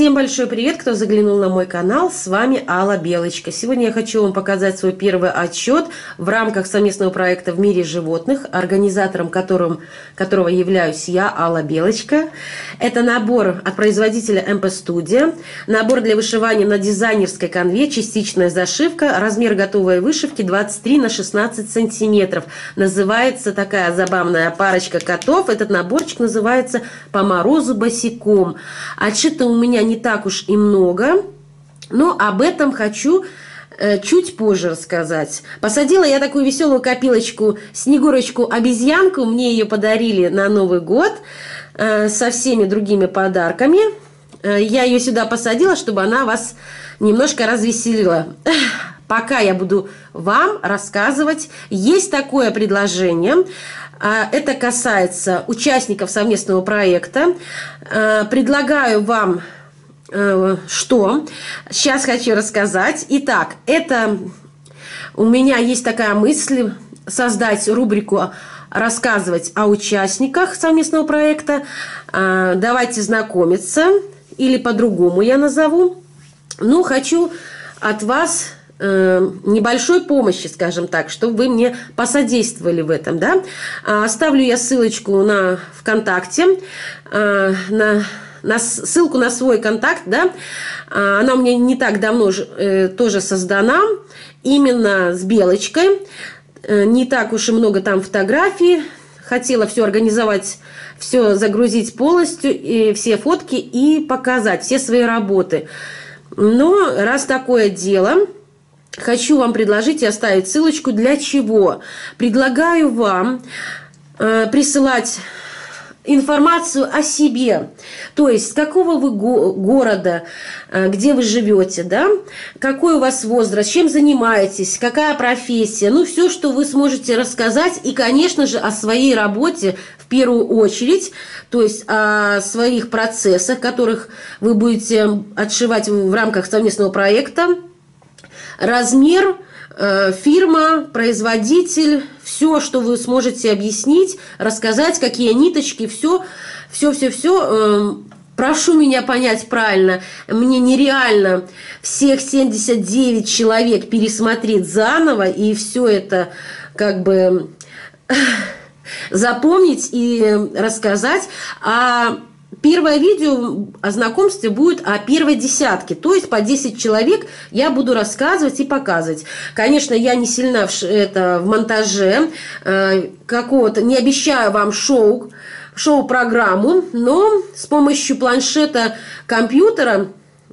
Всем большой привет, кто заглянул на мой канал, с вами Алла Белочка. Сегодня я хочу вам показать свой первый отчет в рамках совместного проекта «В мире животных», организатором которого являюсь я, Алла Белочка. Это набор от производителя МП Студия, набор для вышивания на дизайнерской канве, частичная зашивка, размер готовой вышивки 23 на 16 сантиметров. Называется такая забавная парочка котов, этот наборчик называется «По морозу босиком». Отчета у меня не так уж и много, но об этом хочу чуть позже рассказать. Посадила я такую веселую копилочку Снегурочку-обезьянку, мне ее подарили на Новый год со всеми другими подарками. Я ее сюда посадила, чтобы она вас немножко развеселила. Пока я буду вам рассказывать, есть такое предложение. Это касается участников совместного проекта. Предлагаю вам что? Сейчас хочу рассказать. Итак, у меня есть такая мысль создать рубрику «Рассказывать о участниках совместного проекта». Давайте знакомиться, или по-другому я назову. Ну, хочу от вас небольшой помощи, скажем так, чтобы вы мне посодействовали в этом, да? Оставлю я ссылочку на ВКонтакте, ссылку на свой контакт, да? Она у меня не так давно тоже создана, именно с Белочкой. Не так уж и много там фотографий. Хотела все организовать, все загрузить полностью, и все фотки и показать все свои работы. Но раз такое дело, хочу вам предложить и оставить ссылочку. Для чего? Предлагаю вам присылать информацию о себе. То есть, с какого вы города, где вы живете, да? Какой у вас возраст, чем занимаетесь, какая профессия. Ну, все, что вы сможете рассказать. И, конечно же, о своей работе в первую очередь. То есть, о своих процессах, которых вы будете отшивать в рамках совместного проекта. Размер, фирма, производитель, все, что вы сможете объяснить, рассказать, какие ниточки, все. Прошу меня понять правильно, мне нереально всех 79 человек пересмотреть заново и все это как бы запомнить и рассказать. Первое видео о знакомстве будет о первой десятке, то есть по 10 человек я буду рассказывать и показывать. Конечно, я не сильна в монтаже, какого-то, не обещаю вам шоу-программу, но с помощью планшета, компьютера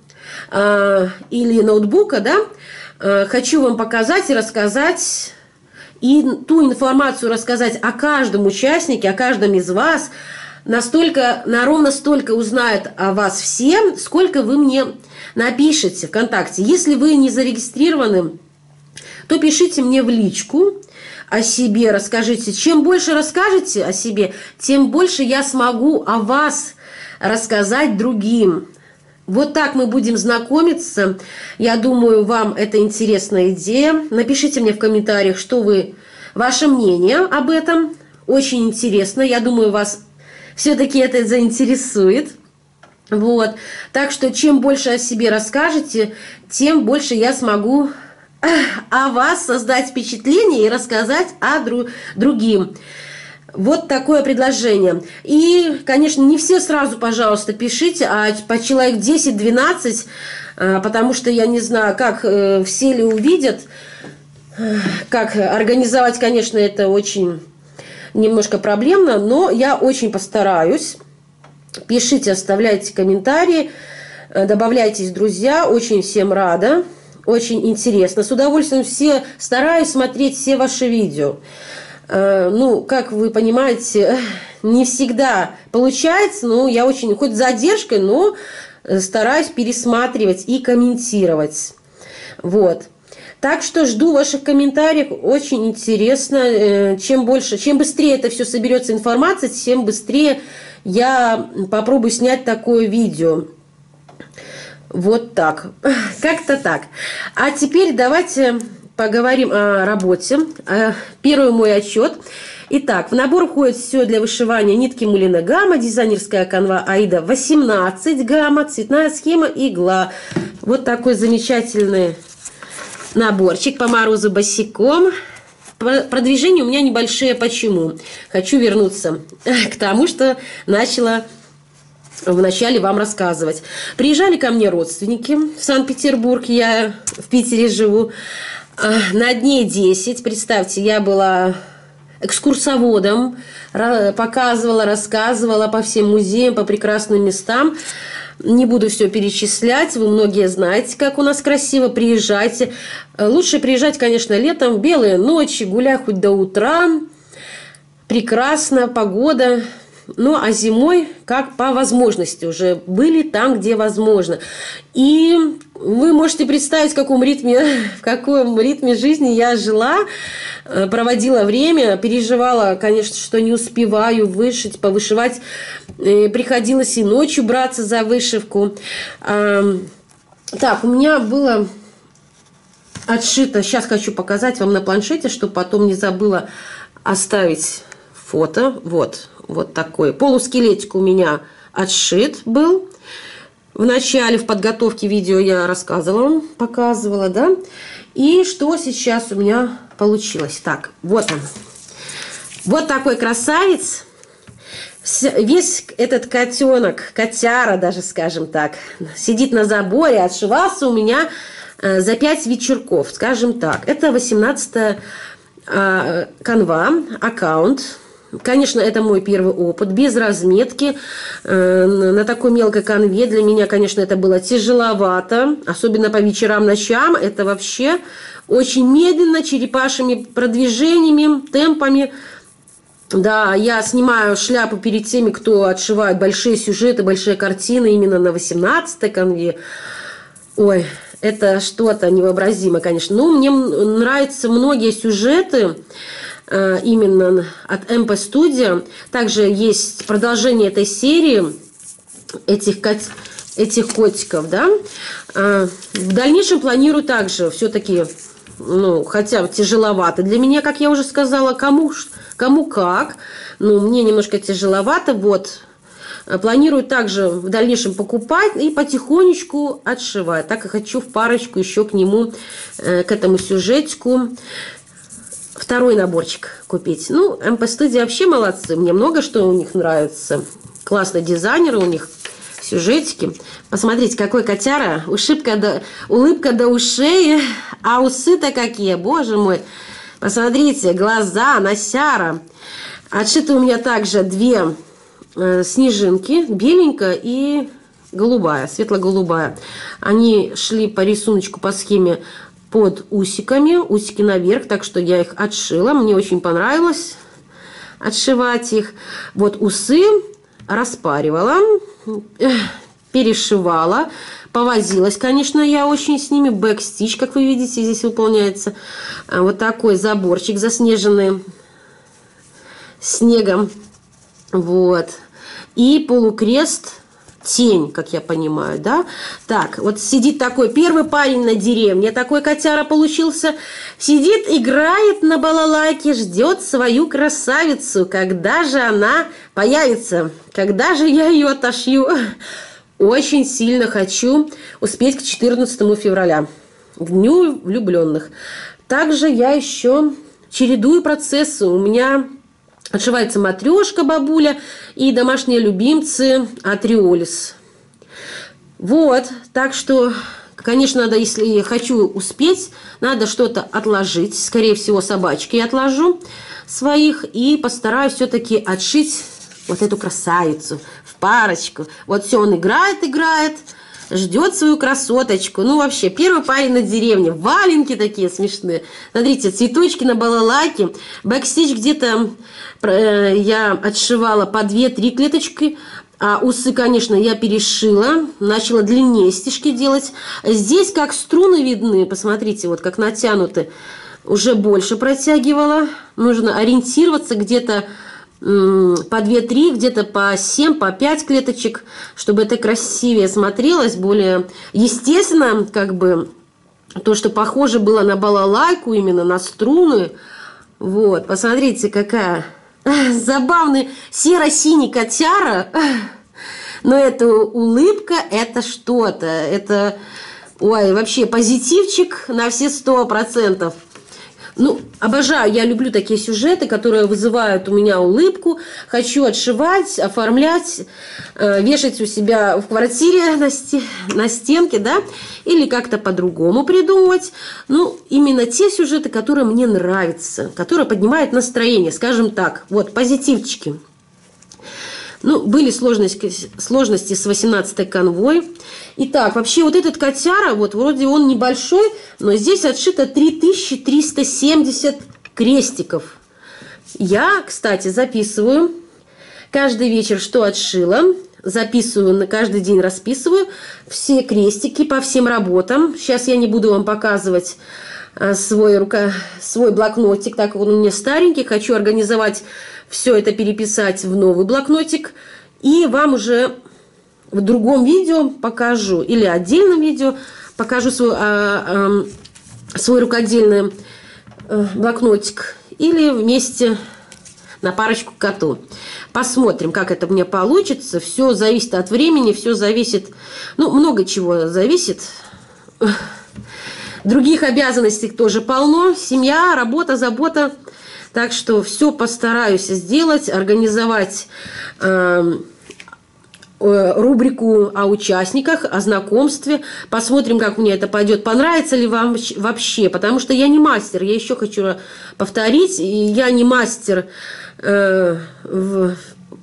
или ноутбука, да, хочу вам показать и рассказать, и ту информацию рассказать о каждом участнике, о каждом из вас, ровно столько узнают о вас все, сколько вы мне напишите ВКонтакте. Если вы не зарегистрированы, то пишите мне в личку о себе, расскажите. Чем больше расскажете о себе, тем больше я смогу о вас рассказать другим. Вот так мы будем знакомиться. Я думаю, вам это интересная идея. Напишите мне в комментариях, ваше мнение об этом. Очень интересно. Я думаю, вас все-таки это заинтересует. Вот. Так что чем больше о себе расскажете, тем больше я смогу о вас создать впечатление и рассказать о другим. Вот такое предложение. И, конечно, не все сразу, пожалуйста, пишите, а по человек 10-12, потому что я не знаю, как все ли увидят. Как организовать, конечно, это очень немножко проблемно, но я очень постараюсь. Пишите, оставляйте комментарии, добавляйтесь в друзья. Очень всем рада, очень интересно. С удовольствием стараюсь смотреть все ваши видео. Ну, как вы понимаете, не всегда получается, но я очень, хоть с задержкой, но стараюсь пересматривать и комментировать. Вот. Так что жду ваших комментариев, очень интересно. Чем быстрее это все соберется информация, тем быстрее я попробую снять такое видео. Вот так. Как-то так. А теперь давайте поговорим о работе. Первый мой отчет. Итак, в набор входит все для вышивания: нитки мулина гамма, дизайнерская канва Аида 18 гамма, цветная схема, игла. Вот такой замечательный наборчик по морозу босиком. Продвижения у меня небольшие. Почему? Хочу вернуться к тому, что начала вначале вам рассказывать. Приезжали ко мне родственники в Санкт-Петербург, я в Питере живу, на дней 10, представьте, я была экскурсоводом, показывала, рассказывала по всем музеям, по прекрасным местам. Не буду все перечислять, вы многие знаете, как у нас красиво, приезжайте. Лучше приезжать, конечно, летом, белые ночи, гуляй хоть до утра, прекрасно, погода. Ну, а зимой, как по возможности, уже были там, где возможно. И вы можете представить, в каком ритме жизни я жила, проводила время, переживала, конечно, что не успеваю вышить, повышивать. Приходилось и ночью браться за вышивку. Так, у меня было отшито, сейчас хочу показать вам на планшете, чтобы потом не забыла оставить фото. Вот такой полускелетик у меня отшит был. В начале, в подготовке видео я рассказывала вам, показывала, да. И что сейчас у меня получилось. Так, вот он. Вот такой красавец. Весь этот котенок, котяра даже, скажем так, сидит на заборе, отшивался у меня за 5 вечерков, скажем так. Это 18-я канва, аккаунт. Конечно, это мой первый опыт, без разметки, на такой мелкой канве. Для меня, конечно, это было тяжеловато, особенно по вечерам, ночам. Это вообще очень медленно, черепашьими продвижениями, темпами. Да, я снимаю шляпу перед теми, кто отшивает большие сюжеты, большие картины именно на 18-й канве. Ой, это что-то невообразимое, конечно. Но мне нравятся многие сюжеты именно от MP Studio. Также есть продолжение этой серии, этих котиков, да. В дальнейшем планирую также все-таки, ну, хотя тяжеловато для меня, как я уже сказала, кому как, ну, мне немножко тяжеловато, вот. Планирую также в дальнейшем покупать и потихонечку отшивать. Так и хочу в парочку еще к нему, к этому сюжетику, второй наборчик купить. Ну, MP Studio вообще молодцы. Мне много что у них нравится. Классные дизайнеры у них, сюжетики. Посмотрите, какой котяра. Улыбка до ушей. А усы-то какие, боже мой. Посмотрите, глаза, носяра. Отшиты у меня также 2 снежинки. Беленькая и голубая, светло-голубая. Они шли по рисунку, по схеме под усиками, усики наверх, так что я их отшила. Мне очень понравилось отшивать их. Вот усы распаривала, перешивала, повозилась, конечно, я очень с ними. Бэкстич, как вы видите, здесь выполняется. Вот такой заборчик, заснеженный снегом. Вот. И полукрест, тень, как я понимаю, да? Так, вот сидит такой первый парень на деревне, такой котяра получился. Сидит, играет на балалайке, ждет свою красавицу. Когда же она появится? Когда же я ее отошью? Очень сильно хочу успеть к 14 февраля, к Дню влюбленных. Также я еще чередую процессы. У меня отшивается матрешка, бабуля, и домашние любимцы Атриолис. Вот, так что, конечно, надо, если я хочу успеть, надо что-то отложить. Скорее всего, собачки я отложу своих и постараюсь все-таки отшить вот эту красавицу в парочку. Вот все, он играет, ждет свою красоточку. Ну, вообще, первый парень на деревне. Валенки такие смешные. Смотрите, цветочки на балалайке. Бэкстич где-то я отшивала по 2-3 клеточки. А усы, конечно, я перешила. Начала длиннее стежки делать. Здесь как струны видны. Посмотрите, вот как натянуты. Уже больше протягивала. Нужно ориентироваться где-то по 2-3, где-то по 7, по 5 клеточек, чтобы это красивее смотрелось, более естественно, как бы то, что похоже было на балалайку, именно на струны. Вот, посмотрите, какая забавный серо-синий котяра. Но эта улыбка, это что-то. Это, ой, вообще позитивчик на все 100%. Ну, обожаю, я люблю такие сюжеты, которые вызывают у меня улыбку. Хочу отшивать, оформлять, вешать у себя в квартире на стенке, да, или как-то по-другому придумывать. Ну, именно те сюжеты, которые мне нравятся, которые поднимают настроение, скажем так. Вот, позитивчики. Ну, были сложности с 18-й конвой. Итак, вообще вот этот котяра, вот вроде он небольшой, но здесь отшито 3370 крестиков. Я, кстати, записываю каждый вечер, что отшила. Записываю, на каждый день расписываю все крестики по всем работам. Сейчас я не буду вам показывать свой блокнотик, так как он у меня старенький. Хочу организовать все это, переписать в новый блокнотик. И вам уже в другом видео покажу, или отдельном видео покажу свой рукодельный блокнотик. Или вместе на парочку коту. Посмотрим, как это мне получится. Все зависит от времени, все зависит... Ну, много чего зависит. Других обязанностей тоже полно. Семья, работа, забота. Так что все постараюсь сделать, организовать рубрику о участниках, о знакомстве. Посмотрим, как мне это пойдет. Понравится ли вам вообще. Потому что я не мастер. Я еще хочу повторить. Я не мастер в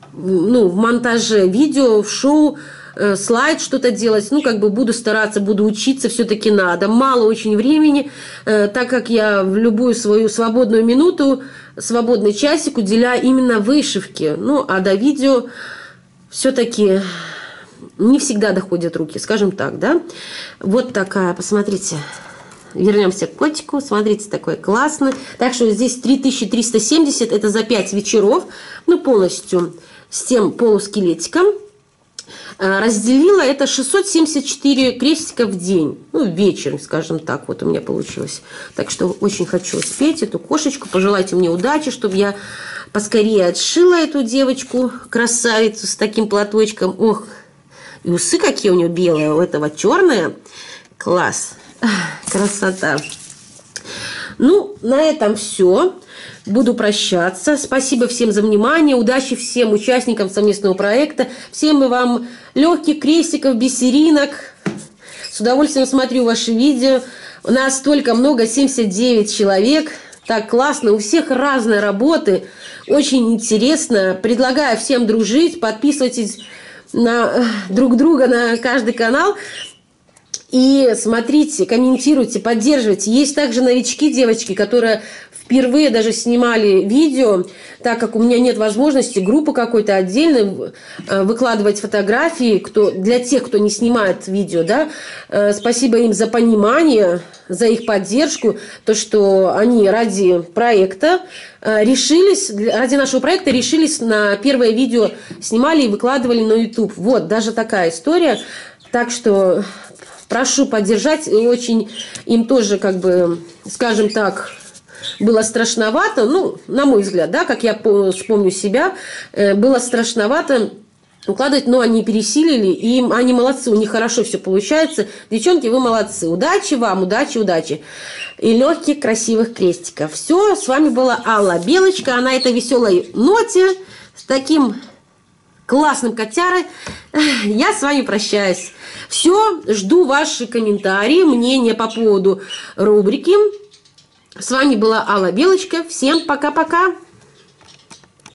монтаже видео, в шоу, слайд что-то делать. Ну, как бы буду стараться, буду учиться, все-таки надо. Мало очень времени, так как я в любую свою свободную минуту, свободный часик уделяю именно вышивке. Ну, а до видео все-таки не всегда доходят руки, скажем так, да. Вот такая, посмотрите. Вернемся к котику. Смотрите, такой классный. Так что здесь 3370, это за 5 вечеров. Ну, полностью с тем полускелетиком. Разделила это 674 крестика в день. Ну, вечером, скажем так, вот у меня получилось. Так что очень хочу успеть эту кошечку. Пожелайте мне удачи, чтобы я поскорее отшила эту девочку, красавицу, с таким платочком. Ох, и усы какие у нее белые, у этого черные. Класс. Красота. Ну, на этом все. Буду прощаться. Спасибо всем за внимание. Удачи всем участникам совместного проекта. Всем и вам легких крестиков, бисеринок. С удовольствием смотрю ваши видео. У нас столько много, 79 человек. Так классно. У всех разные работы. Очень интересно. Предлагаю всем дружить. Подписывайтесь на друг друга на каждый канал. И смотрите, комментируйте, поддерживайте. Есть также новички, девочки, которые впервые даже снимали видео, так как у меня нет возможности группы какой-то отдельной выкладывать фотографии, для тех, кто не снимает видео, да. Спасибо им за понимание, за их поддержку, то, что они ради проекта ради нашего проекта решились на первое видео, снимали и выкладывали на YouTube. Вот, даже такая история. Так что прошу поддержать. Очень им тоже, как бы, скажем так, было страшновато, ну, на мой взгляд, да, как я вспомню себя, было страшновато укладывать, но они пересилили, и они молодцы, у них хорошо все получается. Девчонки, вы молодцы. Удачи вам, удачи, удачи. И легких, красивых крестиков. Все, с вами была Алла Белочка. А на этой веселой ноте, с таким классным котярой, я с вами прощаюсь. Все, жду ваши комментарии, мнения по поводу рубрики. С вами была Алла Белочка. Всем пока-пока.